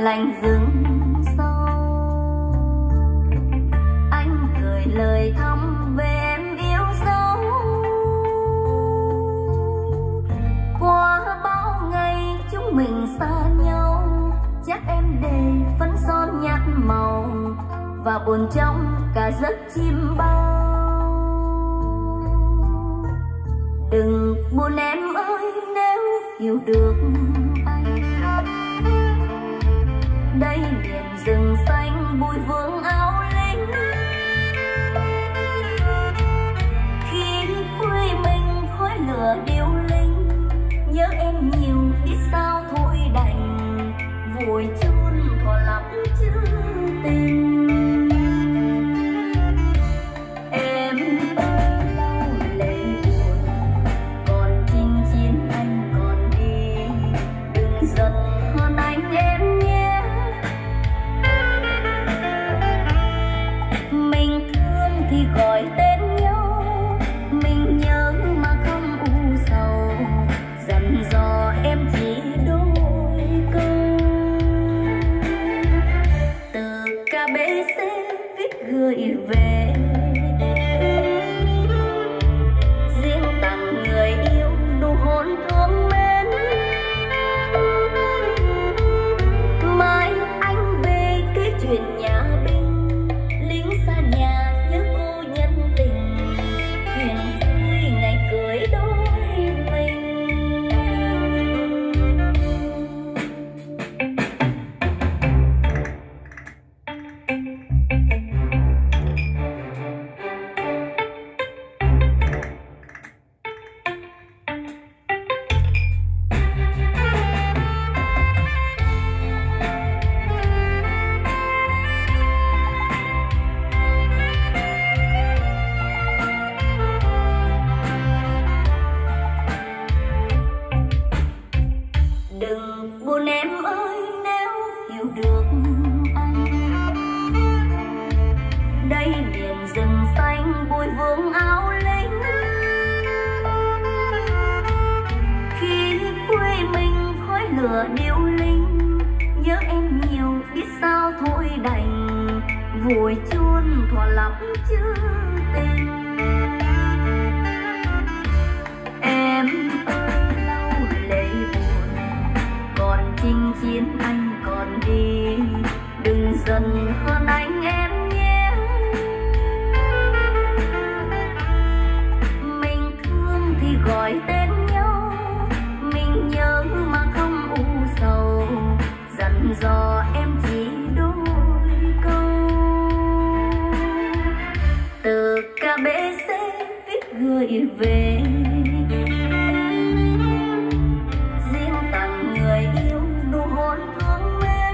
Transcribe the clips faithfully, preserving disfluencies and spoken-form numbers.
lành rừng sâu. Anh gửi lời thăm về em yêu dấu. Qua bao ngày chúng mình xa nhau, chắc em để phấn son nhạt màu và buồn trong cả giấc chim bao. Đừng buồn em ơi nếu hiểu được anh. Đây miền rừng xanh bụi vương áo lính. Khi quê mình khói lửa điêu linh, nhớ em nhiều biết sao thôi đành vội chôn thọ lắm chữ tình. Em ơi lau lệ buồn, còn chinh chiến anh còn đi, đừng giận hơn anh em nhé. Mình thương thì gọi tên nhau, mình nhớ mà không u sầu, dặn dò em chỉ đôi câu. Từ ca bê xê viết gửi về, riêng tặng người yêu nụ hôn thương mến. Mai anh về cái chuyện nhà binh, lính xa nhà nhớ cô nhân tình, chuyện vui ngày cưới đôi mình. Đừng buồn em ơi nếu hiểu được anh. Đây miền rừng xanh bụi vương áo lính. Khi quê mình khói lửa điêu linh, nhớ em nhiều biết sao thôi đành vội chôn thọ lắm chữ tình. Em ơi lau lệ buồn, còn chinh chiến anh còn đi, đừng giận hơn anh em nhé. Mình thương thì gọi tên nhau, mình nhớ mà không u sầu, dặn dò em chỉ đôi câu. Từ ca bê xê viết gửi về, riêng tặng người yêu nụ hôn thương mến.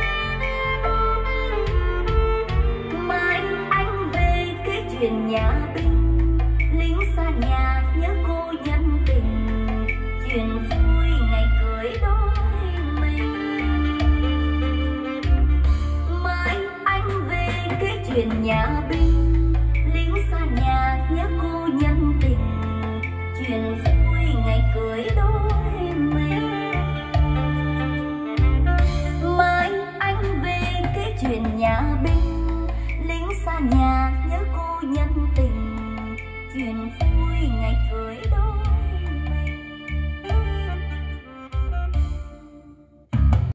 Mai anh về cái chuyện nhà binh, lính xa nhà nhớ cô nhân tình, chuyện vui ngày cưới đôi mình. Mai anh về cái chuyện nhà binh, lính xa nhà nhớ cô nhân tình, chuyện vui ngày cưới đôi mình. Mai anh về cái chuyện nhà binh, lính xa nhà